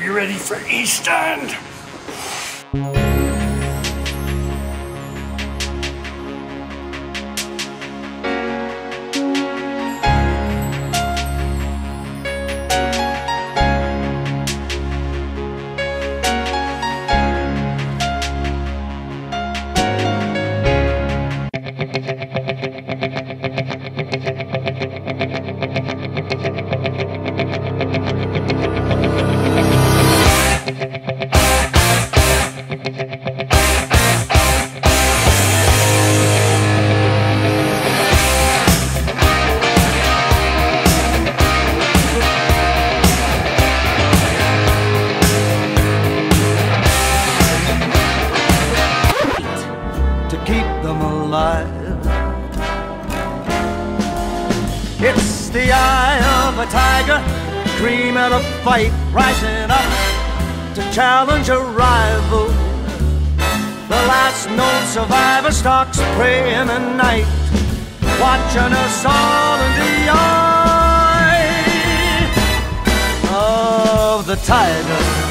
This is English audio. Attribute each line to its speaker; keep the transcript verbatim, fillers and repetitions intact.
Speaker 1: you ready for East End?
Speaker 2: To keep them alive. It's the eye of a tiger, cream at a fight, rising up to challenge a rival. The last known survivor stalks prey in the night, watching us all in the eye of the tiger.